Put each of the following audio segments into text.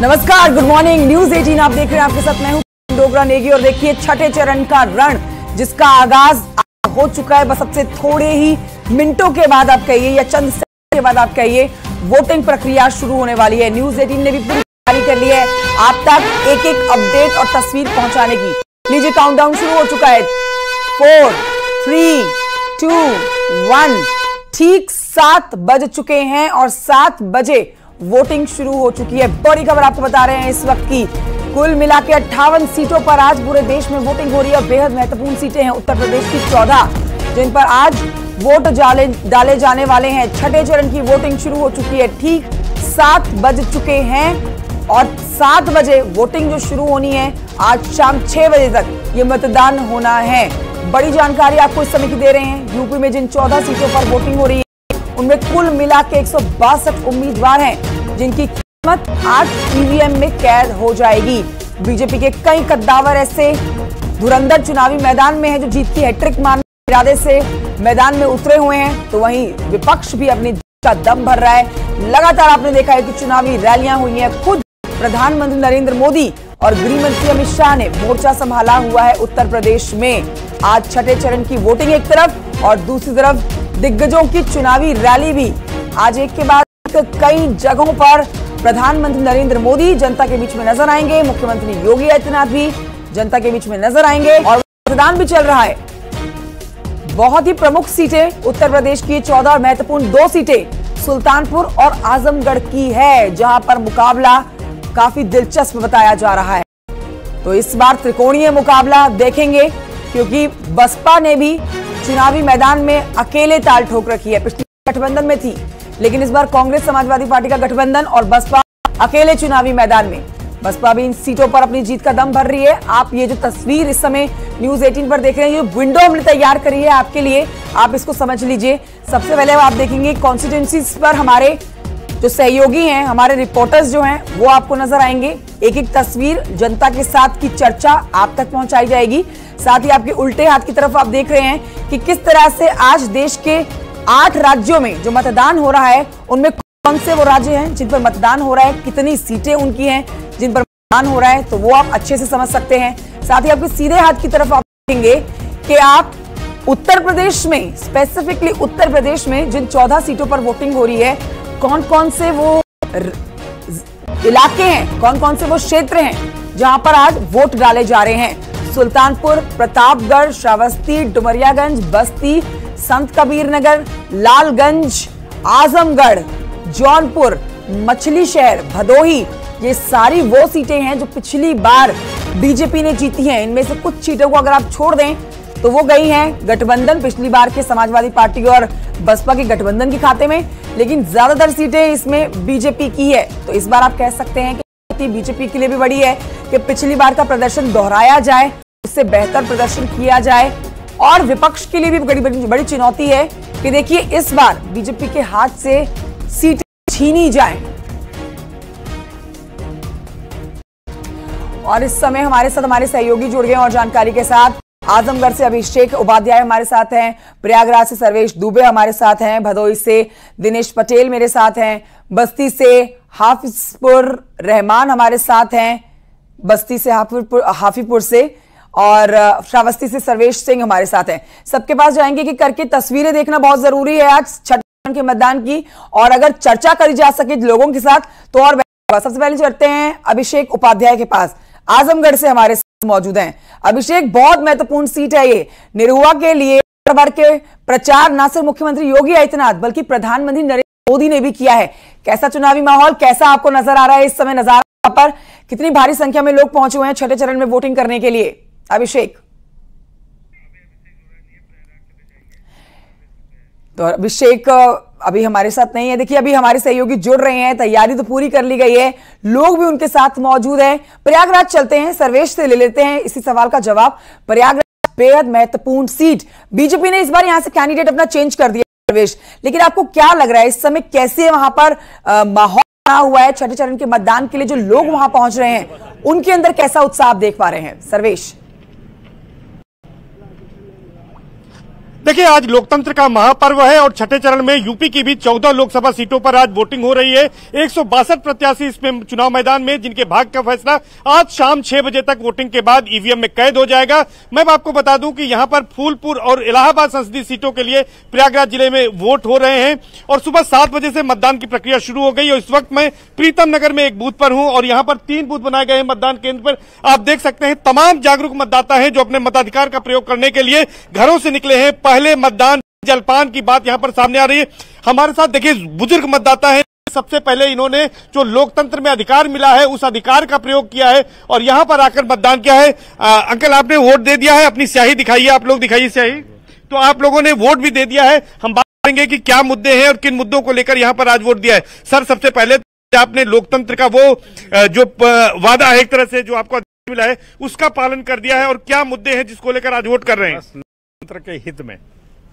नमस्कार, good morning. News 18 आप देख रहे हैं, आपके साथ मैं हूं डोगरा नेगी। और देखिए छठे चरण का रण जिसका आगाज हो चुका है, बस अब से थोड़े ही मिनटों के बाद आप कहिए या चंद सेकंड के बाद आप कहिए वोटिंग प्रक्रिया शुरू होने वाली है। न्यूज 18 ने भी पूरी तैयारी कर ली है आप तक एक एक अपडेट और तस्वीर पहुंचाने की। लीजिए, काउंटडाउन शुरू हो चुका है। 4, 3, 2, 1। ठीक 7 बज चुके हैं और 7 बजे वोटिंग शुरू हो चुकी है। बड़ी खबर आपको बता रहे हैं इस वक्त की। कुल मिला के 58 सीटों पर आज पूरे देश में वोटिंग हो रही है। बेहद महत्वपूर्ण सीटें हैं उत्तर प्रदेश की 14, जिन पर आज वोट डाले जाने वाले हैं। छठे चरण की वोटिंग शुरू हो चुकी है। ठीक 7 बज चुके हैं और 7 बजे वोटिंग जो शुरू होनी है, आज शाम 6 बजे तक ये मतदान होना है। बड़ी जानकारी आपको इस समय की दे रहे हैं। यूपी में जिन 14 सीटों पर वोटिंग हो रही है, उनमें कुल मिला के 162 उम्मीदवार हैं, जिनकी कीमत आज ईवीएम में कैद हो जाएगी। बीजेपी के कई कद्दावर ऐसे धुरंधर चुनावी मैदान में हैं जो जीत की हैट्रिक मारने के इरादे से मैदान में उतरे हुए हैं, तो वहीं विपक्ष भी अपनी जीत का दम भर रहा है। लगातार आपने देखा है कि चुनावी रैलियां हुई हैं। खुद प्रधानमंत्री नरेंद्र मोदी और गृह मंत्री अमित शाह ने मोर्चा संभाला हुआ है उत्तर प्रदेश में। आज छठे चरण की वोटिंग एक तरफ और दूसरी तरफ दिग्गजों की चुनावी रैली भी। आज एक के बाद कई जगहों पर प्रधानमंत्री नरेंद्र मोदी जनता के बीच में नजर आएंगे। मुख्यमंत्री योगी आदित्यनाथ भी जनता के बीच में नजर आएंगे और मतदान भी चल रहा है। बहुत ही प्रमुख सीटें उत्तर प्रदेश की 14 और महत्वपूर्ण 2 सीटें सुल्तानपुर और आजमगढ़ की है, जहां पर मुकाबला काफी दिलचस्प बताया जा रहा है। तो इस बार त्रिकोणीय मुकाबला देखेंगे, क्योंकि बसपा ने भी चुनावी मैदान में अकेले ताल ठोक रखी है। पिछले गठबंधन में थी, लेकिन इस बार कांग्रेस समाजवादी पार्टी का गठबंधन और बसपा अकेले चुनावी मैदान में। बसपा भी इन सीटों पर अपनी जीत का दम भर रही है। आप ये जो तस्वीर इस समय न्यूज 18 पर देख रहे हैं, ये विंडो हमने तैयार करी है आपके लिए, आप इसको समझ लीजिए। सबसे पहले आप देखेंगे कॉन्स्टिट्यूएंसीज पर हमारे जो सहयोगी हैं, हमारे रिपोर्टर्स जो हैं, वो आपको नजर आएंगे। एक एक तस्वीर जनता के साथ की चर्चा आप तक पहुंचाई जाएगी। साथ ही आपके उल्टे हाथ की तरफ आप देख रहे हैं कि किस तरह से आज देश के 8 राज्यों में जो मतदान हो रहा है, उनमें कौन से वो राज्य हैं जिन पर मतदान हो रहा है, कितनी सीटें उनकी हैं जिन पर मतदान हो रहा है, तो वो आप अच्छे से समझ सकते हैं। साथ ही आपके सीधे हाथ की तरफ आप देखेंगे कि आप उत्तर प्रदेश में, स्पेसिफिकली उत्तर प्रदेश में जिन 14 सीटों पर वोटिंग हो रही है, कौन कौन से वो इलाके हैं, कौन कौन से वो क्षेत्र हैं जहां पर आज वोट डाले जा रहे हैं। सुल्तानपुर, प्रतापगढ़, श्रावस्ती, डुमरियागंज, बस्ती, संत कबीर नगर, लालगंज, आजमगढ़, जौनपुर, मछली शहर, भदोही, ये सारी वो सीटें हैं जो पिछली बार बीजेपी ने जीती हैं। इनमें से कुछ सीटों को अगर आप छोड़ दें तो वो गई हैं गठबंधन, पिछली बार के समाजवादी पार्टी और बसपा के गठबंधन के खाते में, लेकिन ज्यादातर सीटें इसमें बीजेपी की है। तो इस बार आप कह सकते हैं कि बीजेपी के लिए भी बड़ी है कि पिछली बार का प्रदर्शन दोहराया जाए, उससे बेहतर प्रदर्शन किया जाए। और विपक्ष के लिए भी बड़ी चुनौती है कि देखिए इस बार बीजेपी के हाथ से सीटें छीनी जाए। और इस समय हमारे साथ हमारे सहयोगी जुड़ गए और जानकारी के साथ। आजमगढ़ से अभिषेक उपाध्याय हमारे साथ हैं, प्रयागराज से सर्वेश दुबे हमारे साथ हैं, भदोही से दिनेश पटेल मेरे साथ हैं, बस्ती से हाफिजपुर रहमान हमारे साथ हैं, बस्ती से हाफिजपुर से, और श्रावस्ती से सर्वेश सिंह हमारे साथ हैं। सबके पास जाएंगे कि करके तस्वीरें देखना बहुत जरूरी है आज छठे चरण के मतदान की, और अगर चर्चा करी जा सके लोगों के साथ तो और बेहतर। सबसे पहले चलते हैं अभिषेक उपाध्याय के पास, आजमगढ़ से हमारे साथ मौजूद हैं। अभिषेक, बहुत महत्वपूर्ण सीट है ये निरुआ के लिए। भर के प्रचार न सिर्फ मुख्यमंत्री योगी आदित्यनाथ बल्कि प्रधानमंत्री नरेंद्र मोदी ने भी किया है। कैसा चुनावी माहौल, कैसा आपको नजर आ रहा है इस समय? नजारा पर कितनी भारी संख्या में लोग पहुंचे हुए हैं छठे चरण में वोटिंग करने के लिए? अभिषेक, तो अभिषेक अभी हमारे साथ नहीं है। देखिए अभी हमारे सहयोगी जुड़ रहे हैं, तैयारी तो पूरी कर ली गई है, लोग भी उनके साथ मौजूद हैं। प्रयागराज चलते हैं, सर्वेश से ले लेते हैं इसी सवाल का जवाब। प्रयागराज बेहद महत्वपूर्ण सीट, बीजेपी ने इस बार यहां से कैंडिडेट अपना चेंज कर दिया सर्वेश, लेकिन आपको क्या लग रहा है इस समय कैसे वहां पर माहौल बना हुआ है छठे चरण के मतदान के लिए? जो लोग वहां पहुंच रहे हैं उनके अंदर कैसा उत्साह आप देख पा रहे हैं सर्वेश? देखिए, आज लोकतंत्र का महापर्व है और छठे चरण में यूपी की भी 14 लोकसभा सीटों पर आज वोटिंग हो रही है। 162 प्रत्याशी इसमें चुनाव मैदान में, जिनके भाग्य का फैसला आज शाम 6 बजे तक वोटिंग के बाद ईवीएम में कैद हो जाएगा। मैं आपको बता दूं कि यहां पर फूलपुर और इलाहाबाद संसदीय सीटों के लिए प्रयागराज जिले में वोट हो रहे हैं और सुबह 7 बजे से मतदान की प्रक्रिया शुरू हो गई। और इस वक्त मैं प्रीतम नगर में एक बूथ पर हूं और यहां पर 3 बूथ बनाए गए हैं मतदान केंद्र पर। आप देख सकते हैं तमाम जागरूक मतदाता हैं जो अपने मताधिकार का प्रयोग करने के लिए घरों से निकले हैं। पहले मतदान जलपान की बात यहां पर सामने आ रही है। हमारे साथ देखिए बुजुर्ग मतदाता है। सबसे पहले इन्होंने जो लोकतंत्र में अधिकार मिला है उस अधिकार का प्रयोग किया है और यहां पर आकर मतदान किया है। अंकल, आपने वोट दे दिया है, अपनी स्याही दिखाइए, आप लोग दिखाइए स्याही। तो आप लोगों ने वोट भी दे दिया है। हम बात करेंगे कि क्या मुद्दे हैं और किन मुद्दों को लेकर यहां पर आज वोट दिया है। सर, सबसे पहले आपने लोकतंत्र का वो जो वादा है एक तरह से जो आपको मिला है उसका पालन कर दिया है और क्या मुद्दे हैं जिसको लेकर आज वोट कर रहे हैं? लोकतंत्र के हित में,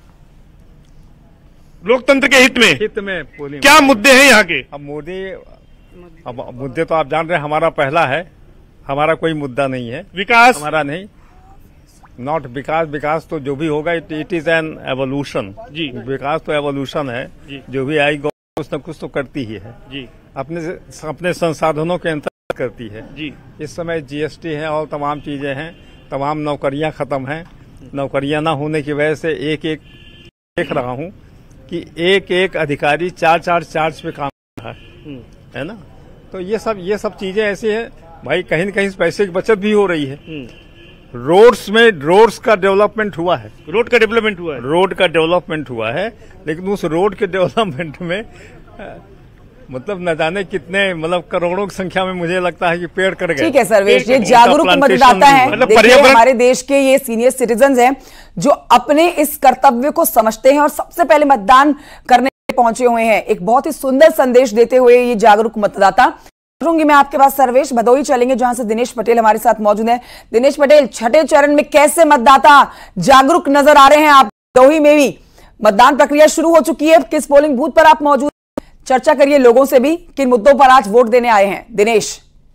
लोकतंत्र के हित में क्या मुद्दे हैं यहाँ के? अब मुद्दे तो आप जान रहे हैं, हमारा पहला है, हमारा कोई मुद्दा नहीं है। विकास हमारा नहीं, नॉट विकास तो जो भी होगा इट इज एन एवोल्यूशन जी। विकास तो एवोल्यूशन है जी। जो भी आएगी कुछ न कुछ तो करती ही है जी। अपने संसाधनों के अंतर करती है जी। इस समय जीएसटी है और तमाम चीजें हैं, तमाम नौकरियां खत्म हैं। नौकरियां न होने की वजह से एक देख रहा हूं कि एक अधिकारी 4 चार्ज पे काम कर रहा है ना। तो ये सब चीजें ऐसी हैं भाई, कहीं न कहीं पैसे की बचत भी हो रही है। रोड्स का डेवलपमेंट हुआ है। रोड का डेवलपमेंट हुआ है, लेकिन उस रोड के डेवलपमेंट में मतलब न जाने कितने करोड़ों की संख्या में मुझे लगता है कि पेड़ कट गए। ठीक है सर्वेश, ये जागरूक मतदाता है। देखिए, हमारे देश के ये सीनियर सिटीजन हैं जो अपने इस कर्तव्य को समझते हैं और सबसे पहले मतदान करने पहुंचे हुए हैं। एक बहुत ही सुंदर संदेश देते हुए ये जागरूक मतदाता। मैं आपके पास सर्वेश भदोही चलेंगे जहां से दिनेश पटेल हमारे साथ मौजूद हैं। दिनेश पटेल, छठे चरण में कैसे मतदाता जागरूक नजर आ रहे हैं? आप भदोही में भी मतदान प्रक्रिया शुरू हो चुकी है, किस पोलिंग बूथ पर आप मौजूद? चर्चा करिए लोगों से भी, किन मुद्दों पर आज वोट देने आए हैं? दिनेश।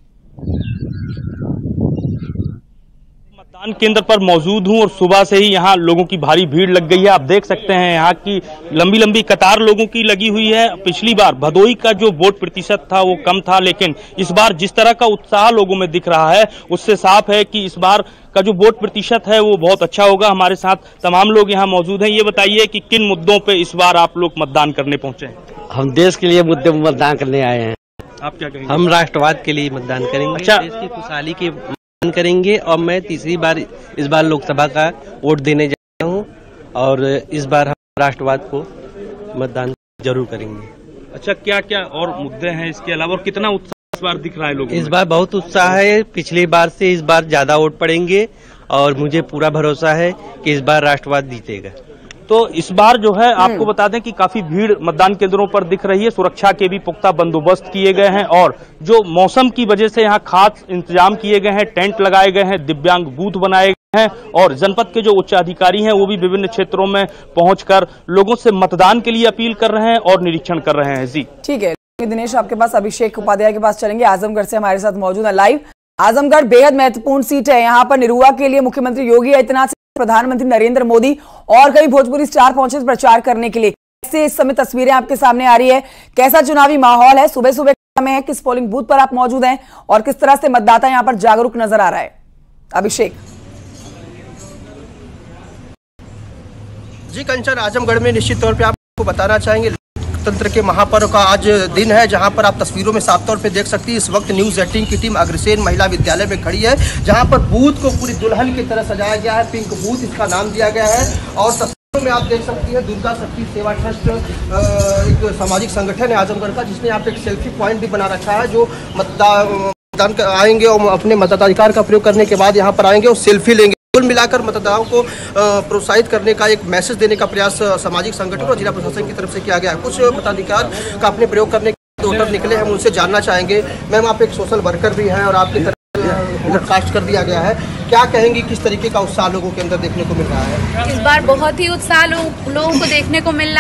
मतदान केंद्र पर मौजूद हूं और सुबह से ही यहां लोगों की भारी भीड़ लग गई है। आप देख सकते हैं यहां की लंबी कतार लोगों की लगी हुई है। पिछली बार भदोही का जो वोट प्रतिशत था वो कम था, लेकिन इस बार जिस तरह का उत्साह लोगों में दिख रहा है उससे साफ है कि इस बार का जो वोट प्रतिशत है वो बहुत अच्छा होगा। हमारे साथ तमाम लोग यहाँ मौजूद हैं। ये बताइए कि किन मुद्दों पे इस बार आप लोग मतदान करने पहुंचे हैं? हम देश के लिए मुद्दे में मतदान करने आए हैं। आप क्या कहेंगे? हम राष्ट्रवाद के लिए मतदान करेंगे। अच्छा। देश की खुशहाली के मतदान करेंगे और मैं तीसरी बार इस बार लोकसभा का वोट देने जा रहा हूँ और इस बार हम राष्ट्रवाद को मतदान जरूर करेंगे। अच्छा, क्या क्या और मुद्दे हैं इसके अलावा और कितना उत्साह इस बार दिख रहा है लोगों में? इस बार बहुत उत्साह है, पिछली बार से इस बार ज्यादा वोट पड़ेंगे और मुझे पूरा भरोसा है कि इस बार राष्ट्रवाद जीतेगा। तो इस बार जो है आपको बता दें कि काफी भीड़ मतदान केंद्रों पर दिख रही है। सुरक्षा के भी पुख्ता बंदोबस्त किए गए हैं और जो मौसम की वजह से यहाँ खास इंतजाम किए गए हैं, टेंट लगाए गए हैं, दिव्यांग बूथ बनाए गए हैं और जनपद के जो उच्च अधिकारी हैं वो भी विभिन्न क्षेत्रों में पहुंचकर लोगों से मतदान के लिए अपील कर रहे हैं और निरीक्षण कर रहे हैं। जी ठीक है दिनेश, आपके पास अभिषेक उपाध्याय के पास चलेंगे, आजमगढ़ से हमारे साथ मौजूद है लाइव। आजमगढ़ बेहद महत्वपूर्ण सीट है, यहाँ पर निरुआ के लिए मुख्यमंत्री योगी आदित्यनाथ, प्रधानमंत्री नरेंद्र मोदी और कई भोजपुरी स्टार पहुंचे प्रचार करने के लिए। कैसे इस समय तस्वीरें आपके सामने आ रही है, कैसा चुनावी माहौल है? सुबह सुबह समय है, किस पोलिंग बूथ पर आप मौजूद हैं और किस तरह से मतदाता यहां पर जागरूक नजर आ रहा है? अभिषेक जी। कंचन, आजमगढ़ में निश्चित तौर पे आपको बताना चाहेंगे लोकतंत्र के महापर्व का आज दिन है, जहां पर आप तस्वीरों में साफ तौर पे देख सकती है। इस वक्त न्यूज़ 18 की टीम अग्रसेन महिला विद्यालय में खड़ी है, जहां पर बूथ को पूरी दुल्हन की तरह सजाया गया है। पिंक बूथ इसका नाम दिया गया है और तस्वीरों में आप देख सकती है दुर्गा शक्ति सेवा ट्रस्ट एक सामाजिक संगठन है आजमगढ़ का, जिसने यहाँ पे एक सेल्फी पॉइंट भी बना रखा है। जो मतदान आएंगे और अपने मताधिकार का प्रयोग करने के बाद यहाँ पर आएंगे और सेल्फी लेंगे। कुल मिलाकर मतदाताओं को प्रोत्साहित करने का एक मैसेज देने का प्रयास सामाजिक संगठन और जिला प्रशासन की तरफ से किया गया है। कुछ मताधिकार का अपने प्रयोग करने के वोटर निकले, हम उनसे जानना चाहेंगे। मैम, आप एक सोशल वर्कर भी हैं और आपकी तरफ वोट कास्ट कर दिया गया है, क्या कहेंगी किस तरीके का उत्साह लोगों के अंदर देखने को मिल रहा है? इस बार बहुत ही उत्साह लोगों को देखने को मिल रहा है।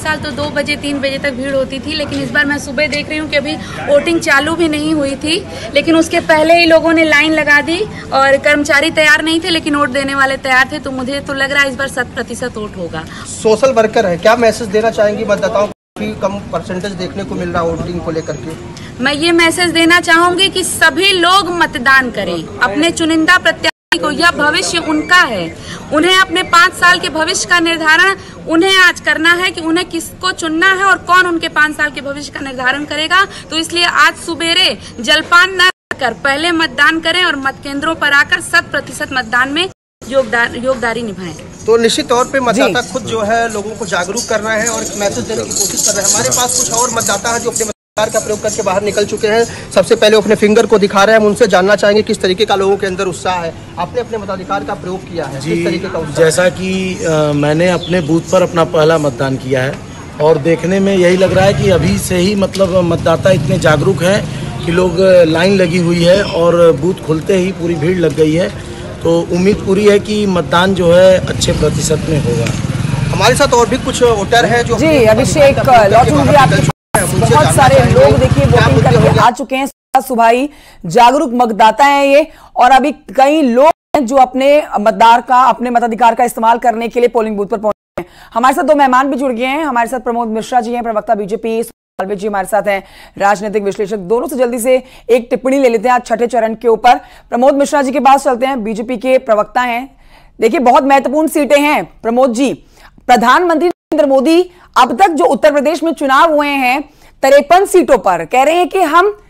साल तो 2 बजे 3 बजे तक भीड़ होती थी, लेकिन इस बार मैं सुबह देख रही हूँ कि अभी वोटिंग चालू भी नहीं हुई थी, लेकिन उसके पहले ही लोगों ने लाइन लगा दी और कर्मचारी तैयार नहीं थे लेकिन वोट देने वाले तैयार थे। तो मुझे तो लग रहा है इस बार 100% वोट होगा। सोशल वर्कर है, क्या मैसेज देना चाहेंगी मतदाताओं को? काफी कम परसेंटेज देखने को मिल रहा है वोटिंग को लेकर के। मैं ये मैसेज देना चाहूंगी कि सभी लोग मतदान करें अपने चुनिंदा प्रत्याशी को। यह भविष्य उनका है, उन्हें अपने 5 साल के भविष्य का निर्धारण उन्हें आज करना है कि उन्हें किसको चुनना है और कौन उनके 5 साल के भविष्य का निर्धारण करेगा। तो इसलिए आज सुबेरे जलपान न कर पहले मतदान करें और मत केंद्रों पर आकर 100% मतदान में योगदारी निभाएं। तो निश्चित तौर पे मतदाता खुद जो है लोगों को जागरूक कर रहे हैं और मैसेज देने की कोशिश कर रहे हैं। हमारे पास कुछ और मतदाता हैं जो अपने मताधिकार का प्रयोग करके बाहर निकल चुके हैं। सबसे पहले अपने फिंगर को दिखा रहे हैं, हम उनसे जानना चाहेंगे किस तरीके का लोगों के अंदर उत्साह है। आपने अपने मताधिकार का प्रयोग किया है, किस तरीके का उत्साह? जैसा कि मैंने अपने बूथ पर अपना पहला मतदान किया है और देखने में यही लग रहा है कि अभी से ही मतलब मतदाता इतने जागरूक हैं कि लोग लाइन लगी हुई है और बूथ खुलते ही पूरी भीड़ लग गई है। तो उम्मीद पूरी है कि मतदान जो है अच्छे प्रतिशत में होगा। हमारे साथ और भी कुछ वोटर हैं जो जी अभिषेक लौटूंगी आपके बहुत सारे लोग देखिए वोटिंग करके आ चुके हैं। सुबह ही जागरूक मतदाता हैं ये, और अभी कई लोग हैं जो अपने मताधिकार का इस्तेमाल करने के लिए पोलिंग बूथ पर पहुंचे हैं। हमारे साथ 2 मेहमान भी जुड़ गए हैं। हमारे साथ प्रमोद मिश्रा जी हैं, प्रवक्ता बीजेपी, जी हमारे साथ हैं राजनीतिक विश्लेषक। दोनों से जल्दी से एक टिप्पणी ले लेते हैं आज छठे चरण के ऊपर। प्रमोद मिश्रा जी के पास चलते हैं, बीजेपी के प्रवक्ता हैं। देखिए बहुत महत्वपूर्ण सीटें हैं प्रमोद जी। प्रधानमंत्री नरेंद्र मोदी अब तक जो उत्तर प्रदेश में चुनाव हुए हैं 53 सीटों पर कह रहे हैं कि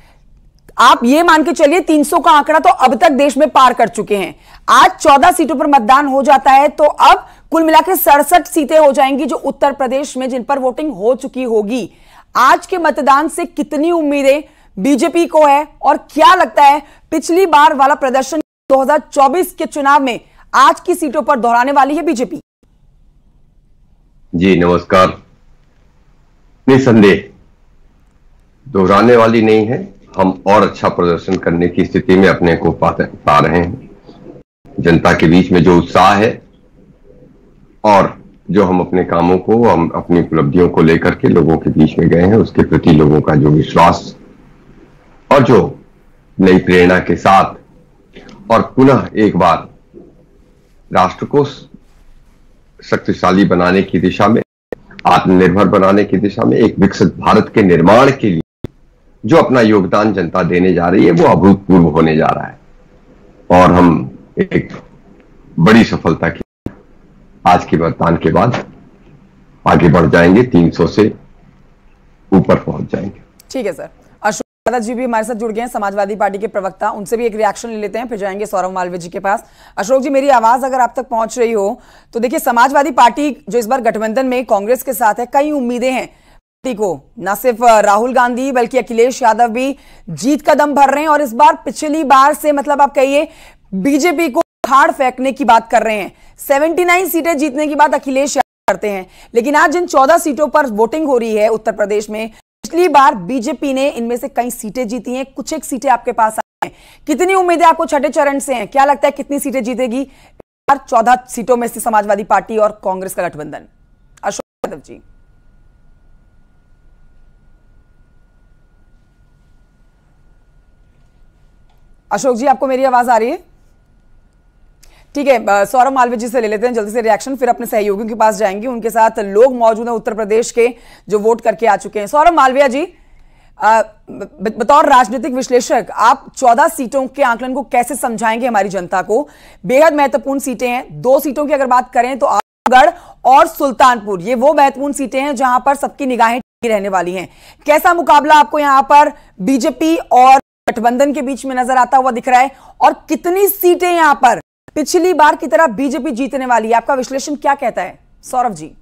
आप ये मान के चलिए 300 का आंकड़ा तो अब तक देश में पार कर चुके हैं। आज 14 सीटों पर मतदान हो जाता है तो अब कुल मिलाकर 67 सीटें हो जाएंगी जो उत्तर प्रदेश में जिन पर वोटिंग हो चुकी होगी। आज के मतदान से कितनी उम्मीदें बीजेपी को है और क्या लगता है पिछली बार वाला प्रदर्शन 2024 के चुनाव में आज की सीटों पर दोहराने वाली है बीजेपी? जी नमस्कार। निसंदेह दोहराने वाली नहीं है, हम और अच्छा प्रदर्शन करने की स्थिति में अपने को पा रहे हैं। जनता के बीच में जो उत्साह है और जो हम अपने कामों को, हम अपनी उपलब्धियों को लेकर के लोगों के बीच में गए हैं, उसके प्रति लोगों का जो विश्वास और जो नई प्रेरणा के साथ और पुनः एक बार राष्ट्र को शक्तिशाली बनाने की दिशा में, आत्मनिर्भर बनाने की दिशा में, एक विकसित भारत के निर्माण के लिए जो अपना योगदान जनता देने जा रही है वो अभूतपूर्व होने जा रहा है और हम एक बड़ी सफलता की आज के मतदान के बाद आगे बढ़ जाएंगे, 300 से ऊपर पहुंच जाएंगे। ठीक है सर। अशोक यादव जी भी हमारे साथ जुड़ गए हैं, समाजवादी पार्टी के प्रवक्ता, उनसे भी एक रिएक्शन ले लेते हैं, फिर जाएंगे सौरभ मालवीय जी के पास। अशोक जी मेरी आवाज अगर आप तक पहुंच रही हो तो देखिए समाजवादी पार्टी जो इस बार गठबंधन में कांग्रेस के साथ है, कई उम्मीदें हैं पार्टी को। न सिर्फ राहुल गांधी बल्कि अखिलेश यादव भी जीत का दम भर रहे हैं और इस बार पिछली बार से मतलब आप कहिए बीजेपी को उखाड़ फेंकने की बात कर रहे हैं। 79 सीटें जीतने की बात अखिलेश यादव करते हैं, लेकिन आज जिन 14 सीटों पर वोटिंग हो रही है उत्तर प्रदेश में, पिछली बार बीजेपी ने इनमें से कई सीटें जीती हैं, कुछ एक सीटें आपके पास आई हैं। कितनी उम्मीदें आपको छठे चरण से हैं? क्या लगता है कितनी सीटें जीतेगी 14 सीटों में से समाजवादी पार्टी और कांग्रेस का गठबंधन? अशोक यादव जी। अशोक जी आपको मेरी आवाज आ रही है? ठीक है, सौरभ मालवीय जी से ले लेते हैं जल्दी से रिएक्शन, फिर अपने सहयोगियों के पास जाएंगे। उनके साथ लोग मौजूद हैं उत्तर प्रदेश के जो वोट करके आ चुके हैं। सौरभ मालवीय जी, बतौर राजनीतिक विश्लेषक आप 14 सीटों के आंकलन को कैसे समझाएंगे हमारी जनता को? बेहद महत्वपूर्ण सीटें हैं। 2 सीटों की अगर बात करें तो आजमगढ़ और सुल्तानपुर, ये वो महत्वपूर्ण सीटें हैं जहां पर सबकी निगाहें रहने वाली हैं। कैसा मुकाबला आपको यहां पर बीजेपी और गठबंधन के बीच में नजर आता हुआ दिख रहा है और कितनी सीटें यहां पर पिछली बार की तरह बीजेपी जीतने वाली है? आपका विश्लेषण क्या कहता है सौरभ जी?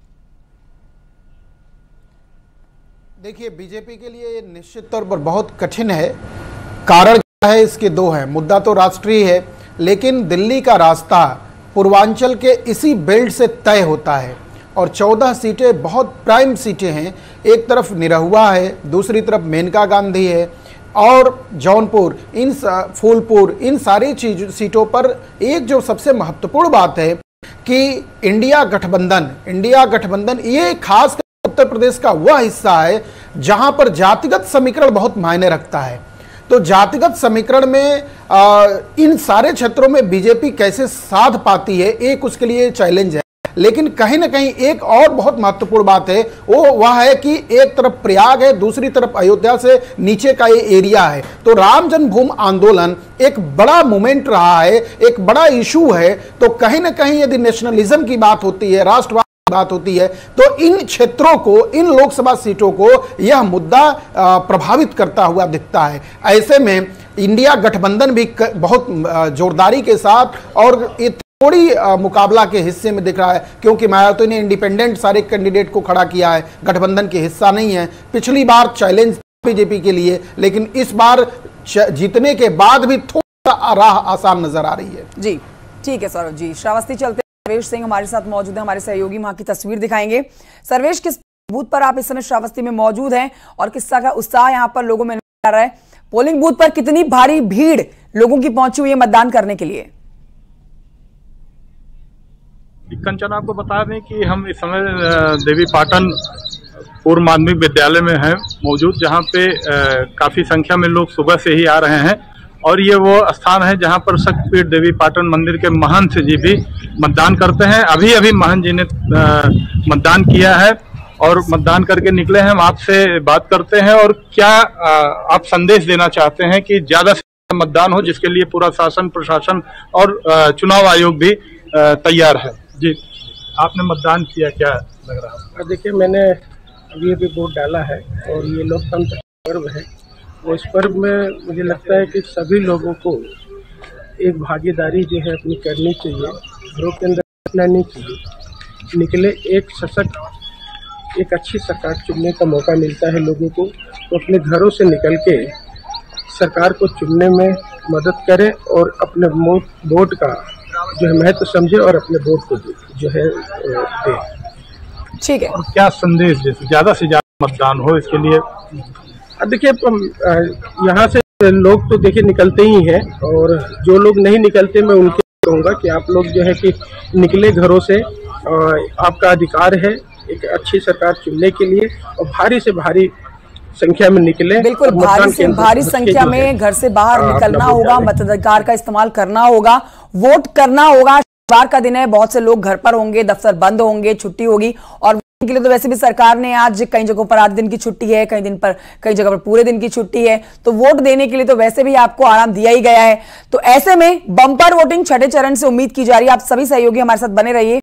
देखिए बीजेपी के लिए ये निश्चित तौर पर बहुत कठिन है। कारण क्या है? इसके 2 हैं। मुद्दा तो राष्ट्रीय है, लेकिन दिल्ली का रास्ता पूर्वांचल के इसी बेल्ट से तय होता है और 14 सीटें बहुत प्राइम सीटें हैं। एक तरफ निरहुआ है, दूसरी तरफ मेनका गांधी है और जौनपुर, फूलपुर, इन सारी सीटों पर एक जो सबसे महत्वपूर्ण बात है कि इंडिया गठबंधन ये खास उत्तर प्रदेश का वह हिस्सा है जहां पर जातिगत समीकरण बहुत मायने रखता है। तो जातिगत समीकरण में इन सारे क्षेत्रों में बीजेपी कैसे साध पाती है, एक उसके लिए चैलेंज है। लेकिन कहीं ना कहीं एक और बहुत महत्वपूर्ण बात है, वो वह है कि एक तरफ प्रयाग है, दूसरी तरफ अयोध्या से नीचे का ये एरिया है। तो राम जन्मभूमि आंदोलन एक बड़ा मूवमेंट रहा है, एक बड़ा इशू है। तो कहीं ना कहीं यदि नेशनलिज्म की बात होती है, राष्ट्रवाद की बात होती है, तो इन क्षेत्रों को, इन लोकसभा सीटों को यह मुद्दा प्रभावित करता हुआ दिखता है। ऐसे में इंडिया गठबंधन भी बहुत जोरदारी के साथ और थोड़ी मुकाबला के हिस्से में दिख रहा है, क्योंकि मायावती ने इंडिपेंडेंट सारे कैंडिडेट को खड़ा किया है, गठबंधन के हिस्सा नहीं है। पिछली बार चैलेंज बीजेपी के लिए, लेकिन इस बार जीतने के बाद भी थोड़ा राह आसान नजर आ रही है। जी ठीक है सौरभ जी। श्रावस्ती चलते, सर्वेश सिंह हमारे साथ मौजूद है, हमारे सहयोगी वहां की तस्वीर दिखाएंगे। सर्वेश, किस बूथ पर आप इस समय श्रावस्ती में मौजूद हैं और किस तरह का उत्साह यहाँ पर लोगों में नजर आ रहा है? पोलिंग बूथ पर कितनी भारी भीड़ लोगों की पहुंची हुई है मतदान करने के लिए? कंचन, आपको बता दें कि हम इस समय देवी पाटन पूर्व माध्यमिक विद्यालय में हैं मौजूद, जहां पे काफी संख्या में लोग सुबह से ही आ रहे हैं। और ये वो स्थान है जहां पर शक्तिपीठ देवी पाटन मंदिर के महंत जी भी मतदान करते हैं। अभी अभी महंत जी ने मतदान किया है और मतदान करके निकले हैं। हम आपसे बात करते हैं और क्या आप संदेश देना चाहते हैं कि ज्यादा से मतदान हो, जिसके लिए पूरा शासन, प्रशासन और चुनाव आयोग भी तैयार है। जी, आपने मतदान किया, क्या लग रहा है? देखिए, मैंने अभी वोट डाला है और ये लोकतंत्र पर्व है, और इस पर्व में मुझे लगता है कि सभी लोगों को एक भागीदारी जो है अपनी करनी चाहिए, घरों के अंदर रखना नहीं चाहिए। निकले एक सशक्त, एक अच्छी सरकार चुनने का मौका मिलता है लोगों को, तो अपने घरों से निकल के सरकार को चुनने में मदद करें और अपने वोट का जो है महत्व समझे और अपने वोट को जो है दे। ठीक है, और क्या संदेश, जैसे ज्यादा से ज्यादा मतदान हो इसके लिए? देखिए, यहाँ से लोग तो देखिए निकलते ही हैं, और जो लोग नहीं निकलते मैं उनके कहूँगा कि आप लोग जो है कि निकले घरों से, आपका अधिकार है एक अच्छी सरकार चुनने के लिए, और भारी से भारी संख्या में निकले। बिल्कुल, भारी से भारी संख्या में घर से बाहर निकलना होगा, मताधिकार का इस्तेमाल करना होगा, वोट करना होगा। शनिवार का दिन है, बहुत से लोग घर पर होंगे, दफ्तर बंद होंगे, छुट्टी होगी। और के लिए तो वैसे भी सरकार ने आज कई जगहों पर आधे दिन की छुट्टी है, कई जगह पर पूरे दिन की छुट्टी है, तो वोट देने के लिए तो वैसे भी आपको आराम दिया ही गया है। तो ऐसे में बम्पर वोटिंग छठे चरण से उम्मीद की जा रही है। आप सभी सहयोगी हमारे साथ बने रहिए।